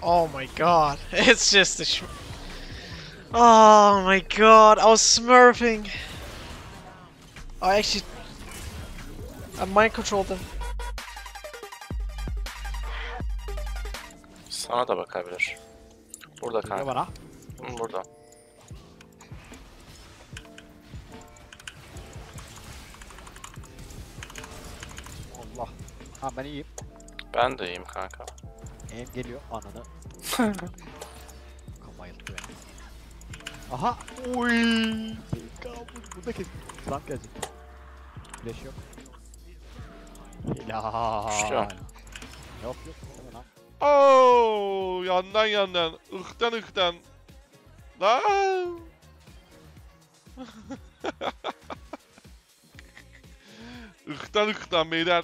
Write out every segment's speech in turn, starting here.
Oh my god. It's just a Oh my god, I was smurfing. I mind controlled them. Sana da bakabilir. Burada kanka. Bana. Burada. Allah. Ha ben iyiyim. Ben de iyiyim kanka. Em geliyor ananı. Kafa yıldı beni. Aha. Oy. Bu da kesin. Slam gelecek. Flash yok. Helal. Düştü. Yok yok. Lan. Oo, yandan. Ihtan. Lan. Ihtan beyler.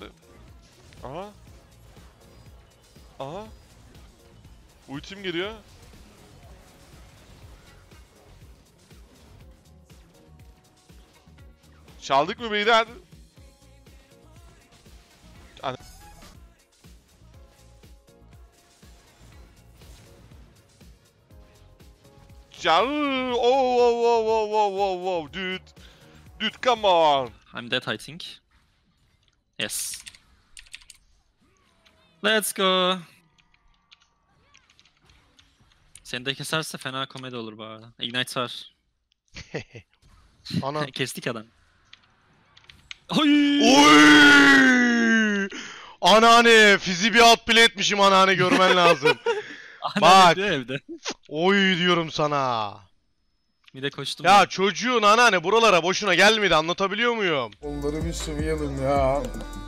Aha. Ultim geliyor. Çaldık mı beyler? Oh, dude, come on. I'm dead, I think. Yes. Let's go. Seni de keserse fena komedi olur bu arada. Ignite var. Ana. Kestik adam. Oy! Oy! Anneanne, fizi bir outplay etmişim anneanne, görmen lazım. Bak. Diyor evde. Oy diyorum sana. Bir de koştum. Ya çocuğun anneanne buralara boşuna gelmedi, anlatabiliyor muyum? Onları bir sıvayalım ya.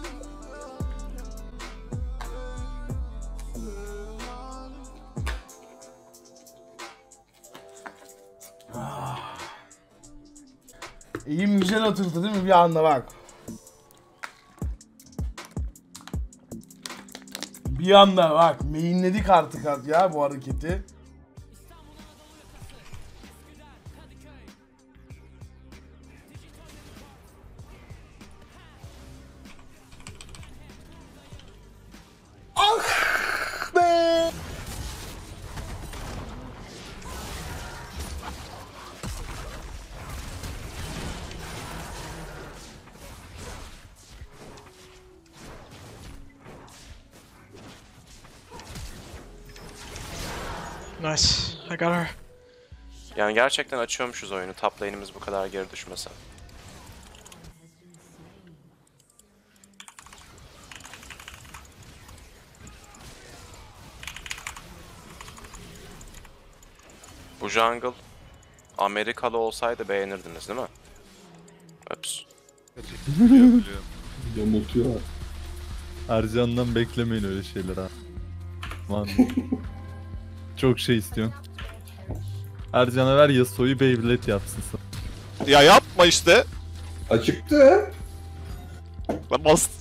İyiyim, güzel oturdu değil mi bir anda bak. Bir anda bak mainledik artık ya bu hareketi. Ah be! Nice, I got her. Yani gerçekten açıyormuşuz oyunu. Top lane'imiz bu kadar geri düşmese. Bu jungle Amerikalı olsaydı beğenirdiniz değil mi? Öps. Yamultuyor. Ercan'dan beklemeyin öyle şeyler ha. Aman. Çok şey istiyorsun. Ercan'a ver Yasuo'yu Beyblade yapsın sana. Ya yapma işte. Açıktı. Lan bas.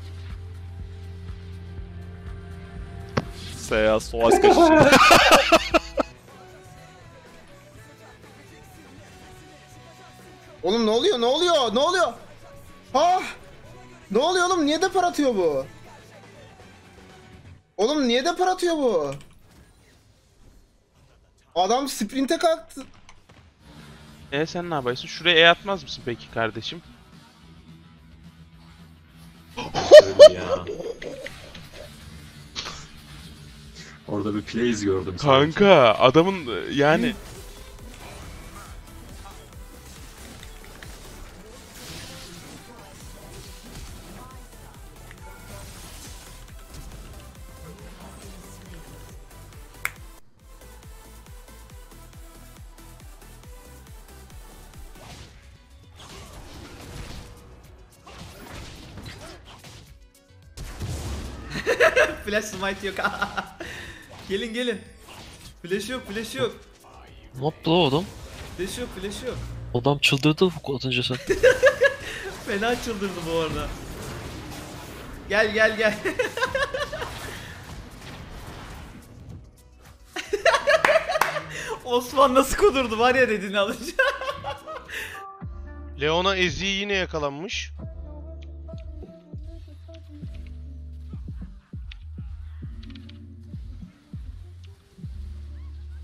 Seya soğaz kaçışı. Oğlum ne oluyor? Ha! Ne oluyor oğlum? Niye depar atıyor bu? Oğlum niye depar atıyor bu? Adam sprinte kalktı. Sen ne yapıyorsun? Şuraya E atmaz mısın peki kardeşim? Orada bir plays gördüm. Kanka adamın yani... Flash smite yok. gelin. Flash yok. Ne yaptı o adam? Flash yok. Adam çıldırdı az önce sen. Fena çıldırdı bu arada. Gel. Osman nasıl kudurdu var ya dediğini alınca. Leona Ezzy yine yakalanmış.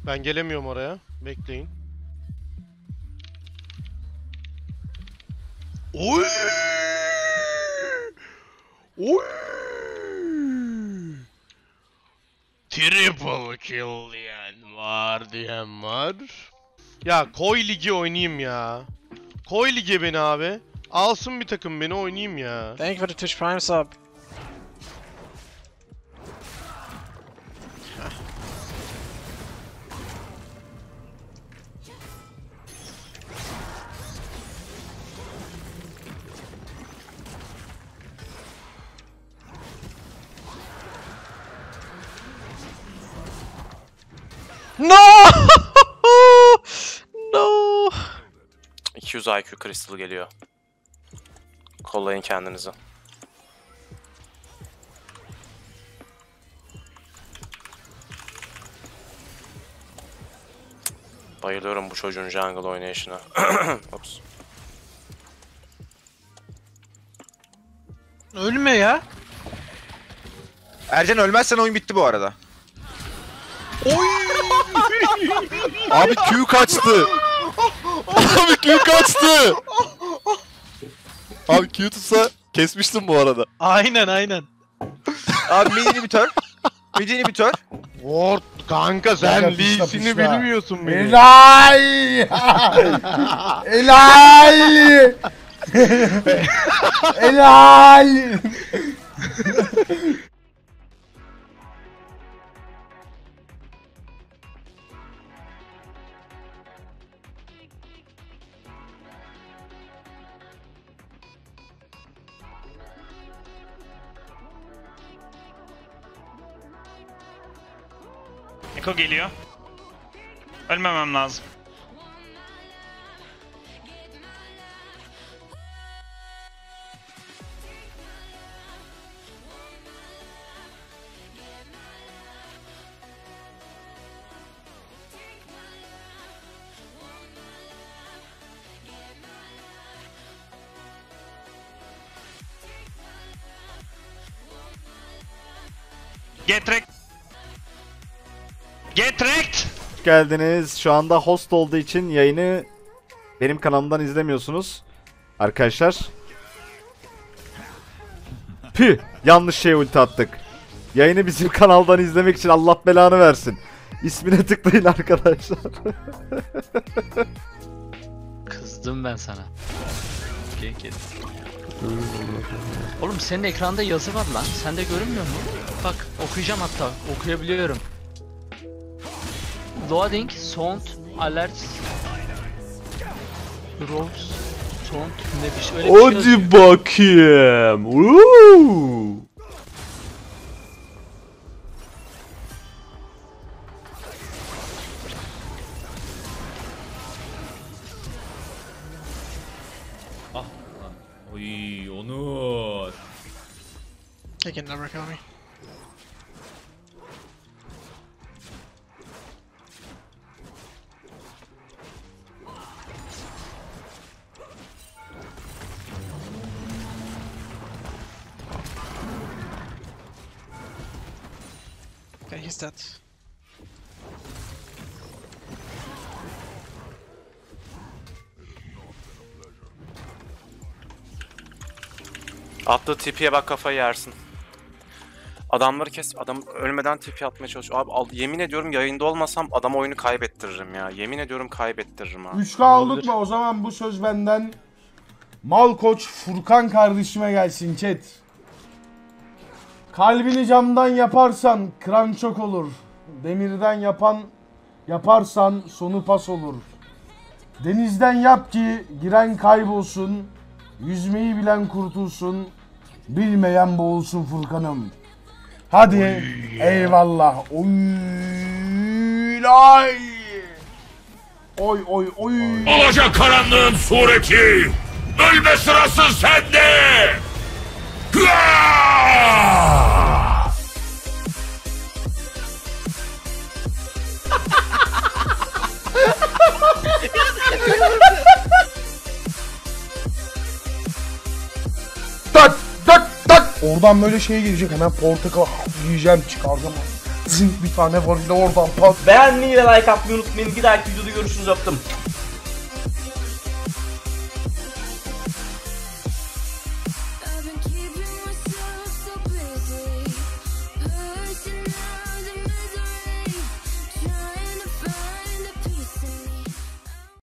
Ben gelemiyorum oraya. Bekleyin. Oy! Oy! Triple kill diyen var. Ya koy ligi oynayayım ya. Koy lige beni abi. Alsın bir takım beni oynayayım ya. Thank you for the Twitch Prime sub. No! No! 200 IQ Crystal geliyor. Kollayın kendinizi. Bayılıyorum bu çocuğun jungle oynayışına. Ops. Ölme ya. Ercan ölmezsen oyun bitti bu arada. Abi Q kaçtı. Abi Q kaçtı. Abi Q tutsa kesmiştim bu arada. Aynen. Abi mid inhibitor. Mid inhibitor. Ward kanka sen Lee'sini bilmiyorsun beni. Helal! Helal! Helal! Eko geliyor. Ölmemem lazım. Get wrecked. Get wrecked. Hoş geldiniz. Şu anda host olduğu için yayını benim kanalımdan izlemiyorsunuz. Arkadaşlar. Püh! Yanlış şeye ulti attık. Yayını bizim kanaldan izlemek için Allah belanı versin. İsmine tıklayın arkadaşlar. Kızdım ben sana. Oğlum senin ekranda yazı var lan. Sende görünmüyor mu? Bak okuyacağım hatta. Okuyabiliyorum. Loading, sound, alerts, drops, sound, ne bir şey öyle bir şey yazıyor. bakayım. Woo! Oy Onur. They can never kill me. Okay, he's dead. Attığı TP'ye bak kafayı yersin. Adamları kes. Adam ölmeden TP atmaya çalışıyor. Abi yemin ediyorum yayında olmasam adama oyunu kaybettiririm ya. Yemin ediyorum kaybettiririm ha. 3K aldık mı? O zaman bu söz benden. Mal koç Furkan kardeşime gelsin chat. Kalbini camdan yaparsan kıran çok olur. Demirden yaparsan sonu pas olur. Denizden yap ki giren kaybolsun. Yüzmeyi bilen kurtulsun. Bilmeyen boğulsun Furkan'ım. Hadi eyvallah. Oy lay. Oy oy oy. Alacakaranlığın sureti. Ölme sırası sende. Tak tak tak. Oradan böyle şey gelecek, hemen portakal yiyeceğim, çıkaracağım. Zınk bir tane var yine oradan pat. Beğenmeyi ve like atmayı unutmayın. Bir dahaki videoda görüşürüz, öptüm.